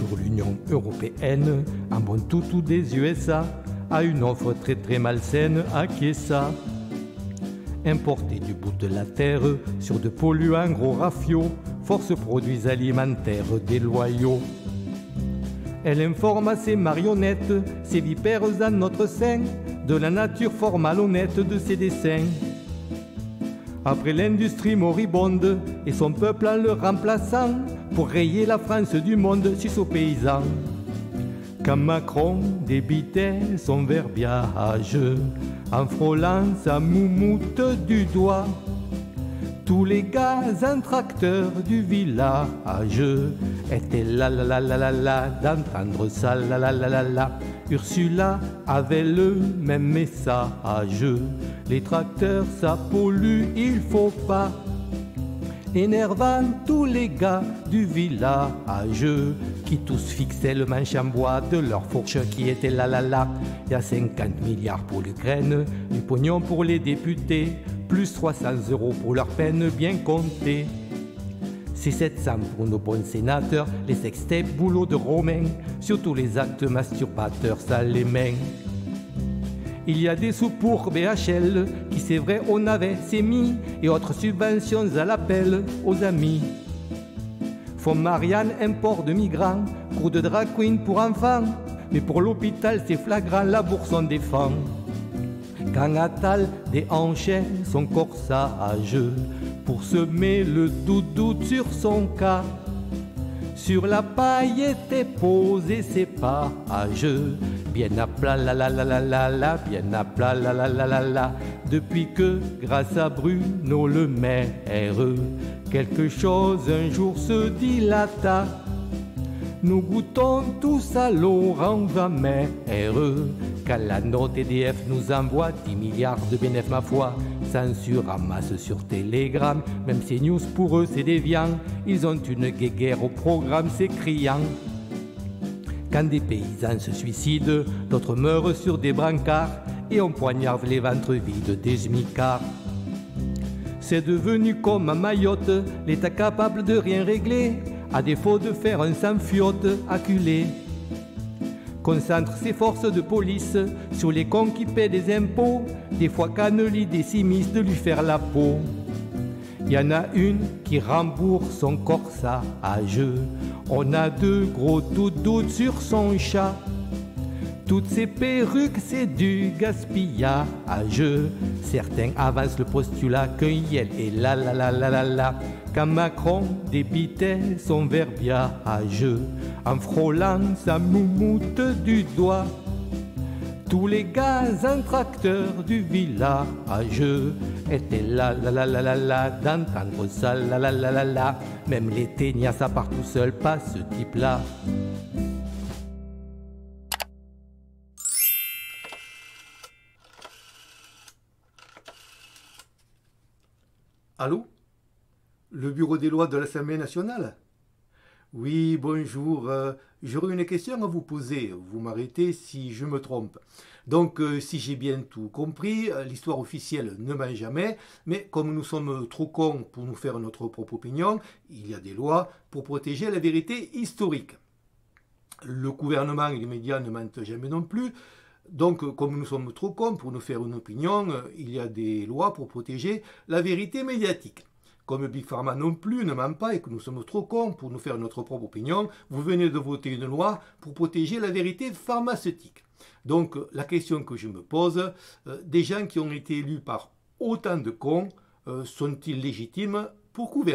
jour, l'Union européenne, en bon toutou des USA, a une offre très malsaine à Chiesa. Importer du bout de la terre sur de polluants gros rafiaux, force produits alimentaires déloyaux. Elle informe à ses marionnettes, ses vipères à notre sein, de la nature fort malhonnête de ses dessins. Après l'industrie moribonde et son peuple en le remplaçant, pour rayer la France du monde, suisse aux paysans. Quand Macron débitait son verbiage, en frôlant sa moumoute du doigt, tous les gars en tracteur du village étaient là d'entendre ça la. Ursula avait le même message. Les tracteurs ça pollue, il faut pas. Énervant tous les gars du village qui tous fixaient le manche en bois de leur fourche qui était là. Il y a 50 milliards pour l'Ukraine, du pognon pour les députés, plus 300 € pour leur peine bien comptée. C'est 700 pour nos bons sénateurs, les sextapes boulot de Romain, surtout les actes masturbateurs, ça les mains. Il y a des sous pour BHL, qui c'est vrai on avait c'est mis, et autres subventions à l'appel aux amis. Fonds Marianne, import de migrants, cours de drag queen pour enfants, mais pour l'hôpital c'est flagrant, la bourse on défend. Quand Attal déhanchait son corsage pour semer le doute sur son cas, sur la paille étaient posés ses pages, bien à plat bien à plat la. Depuis que, grâce à Bruno Le Maire, quelque chose un jour se dilata, nous goûtons tous à l'orange amère. Quand la note EDF nous envoie 10 milliards de bénéfices, ma foi, censure en masse sur Telegram, même ces news pour eux c'est déviant, ils ont une guéguerre au programme, c'est criant. Quand des paysans se suicident, d'autres meurent sur des brancards, et on poignarde les ventres vides des smicards. C'est devenu comme à Mayotte, l'État capable de rien régler, à défaut de faire un sans-fiotte acculé. Concentre ses forces de police sur les cons qui paient des impôts, des fois cannelie des simistes de lui faire la peau. Y en a une qui rembourse son corsage, on a deux gros doutes sur son chat. Toutes ces perruques, c'est du gaspillage. Certains avancent le postulat qu'un yel est là. Quand Macron débitait son verbiage, en frôlant sa moumoute du doigt, tous les gars en tracteur du village étaient là d'entendre ça la. Même les teignasses à part tout seul, pas ce type-là. Allô? Le bureau des lois de l'Assemblée nationale? Oui, bonjour. J'aurais une question à vous poser. Vous m'arrêtez si je me trompe. Donc, si j'ai bien tout compris, l'histoire officielle ne ment jamais, mais comme nous sommes trop cons pour nous faire notre propre opinion, il y a des lois pour protéger la vérité historique. Le gouvernement et les médias ne mentent jamais non plus. Donc, comme nous sommes trop cons pour nous faire une opinion, il y a des lois pour protéger la vérité médiatique. Comme Big Pharma non plus ne ment pas et que nous sommes trop cons pour nous faire notre propre opinion, vous venez de voter une loi pour protéger la vérité pharmaceutique. Donc, la question que je me pose, des gens qui ont été élus par autant de cons, sont-ils légitimes pour gouverner ?